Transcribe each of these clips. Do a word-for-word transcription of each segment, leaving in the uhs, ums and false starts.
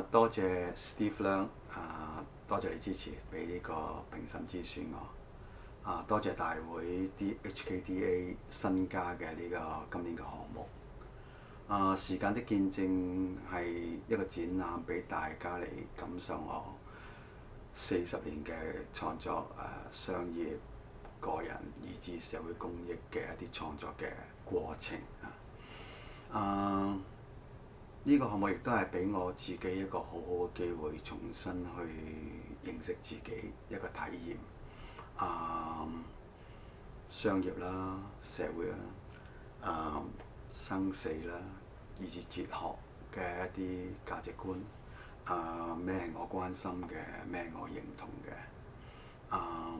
啊，多謝 Steve 啦，啊，多謝你支持，俾呢個評審之選我。啊，多謝大會啲 H K D A 新加嘅呢個今年嘅項目。啊，時間的見證係一個展覽，俾大家嚟感受我四十年嘅創作、誒、啊、商業、個人以至社會公益嘅一啲創作嘅過程啊。啊，呢個項目亦都係俾我自己一個好好嘅機會，重新去認識自己一個體驗。啊，商業啦、社會啦、啊生死啦，以至哲學嘅一啲價值觀。啊，咩係我關心嘅，咩係我認同嘅。啊，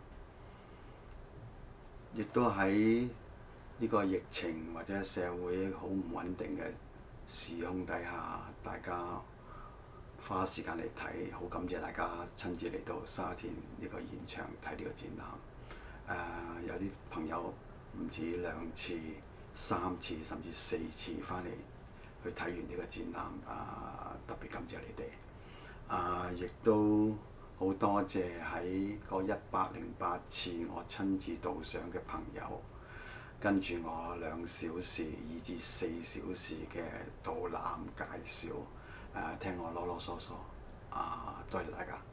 亦都喺呢個疫情或者社會好唔穩定嘅時空底下，大家花時間嚟睇，好感謝大家親自嚟到沙田呢個現場睇呢個展覽。誒、呃，有啲朋友唔止兩次、三次甚至四次翻嚟去睇完呢個展覽，啊、呃，特別感謝你哋。啊、呃，亦都好多謝喺嗰一百零八次我親自導賞嘅朋友，跟住我兩小時以至四小時嘅導覽介紹，誒、呃、聽我囉囉嗦嗦，啊、呃，多謝大家。